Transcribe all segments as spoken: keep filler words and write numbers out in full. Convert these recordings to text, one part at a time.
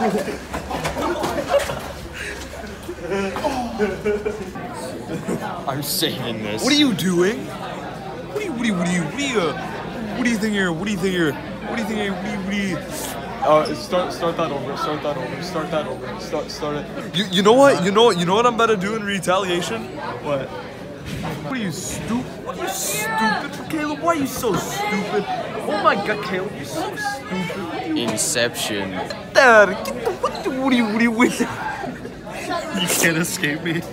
I'm saving this. What are you doing? What do you, what do you, what do you, what do you, uh, what do you think here? What do you think here? What do you think here? What do you, what do you? Uh, start, start that over. Start that over. Start that over. Start, start it. You, you know what? You know, you know what I'm about to do in retaliation? What? What are you stupid? What are you stupid, Caleb? Why are you so stupid? Oh my God, Caleb, you're so stupid. Inception. Dad, get the, what, the, what are you, what are you with? You can't escape me.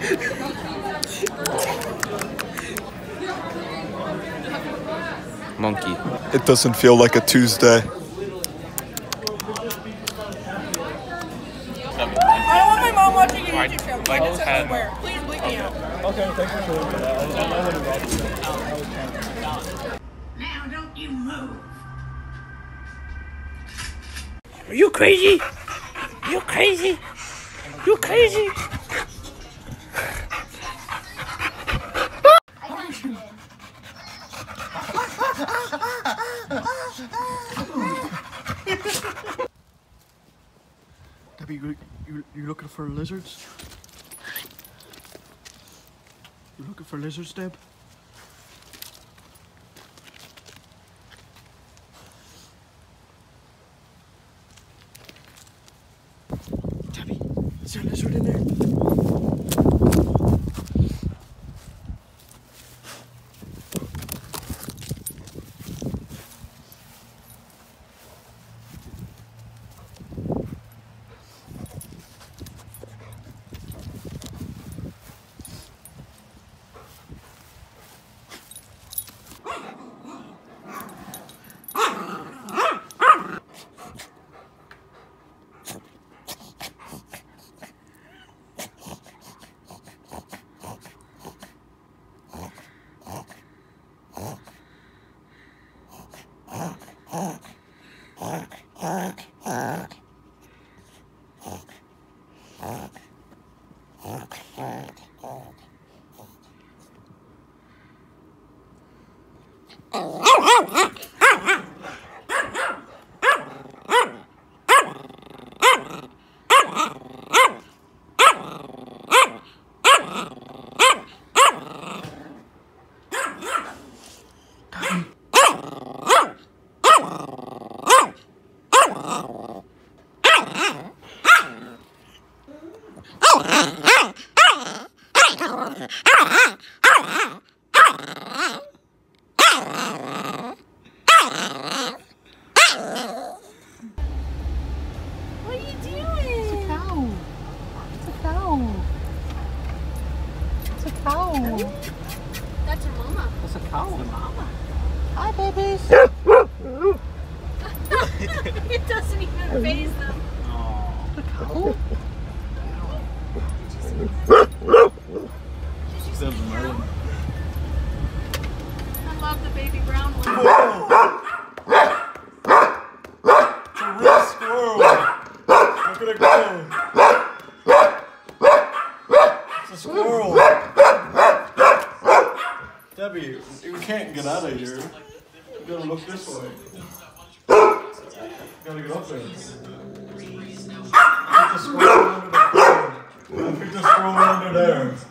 Monkey. It doesn't feel like a Tuesday. I don't want my mom watching a YouTube show. Like It's ten. everywhere. Please bleep me out. Okay, thanks for showing me that. I know what it was. Now don't you move. Are you crazy? You crazy? You crazy? Debbie, you, you, you looking for lizards? You looking for lizards, Deb? Debbie, is there a lizard in there? What are you doing? It's a cow. It's a cow. It's a cow. That's your mama. That's a cow. Mama. Hi, babies. It doesn't even faze them. The cow? I love the baby brown one. It's a real squirrel. Look at it go. It's a squirrel. Debbie, you can't get out of here. You gotta look this way. You gotta get up there. Pick the squirrel under the corner. Pick the squirrel under there.